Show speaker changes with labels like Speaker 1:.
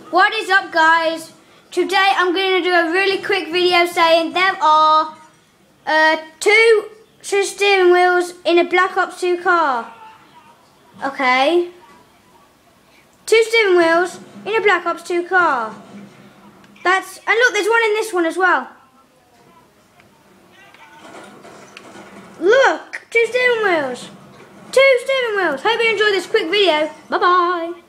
Speaker 1: What is up, guys? Today I'm going to do a really quick video saying there are two steering wheels in a Black Ops 2 car. Okay. Two steering wheels in a Black Ops 2 car. And look, there's one in this one as well. Look, two steering wheels. Two steering wheels. Hope you enjoyed this quick video. Bye-bye.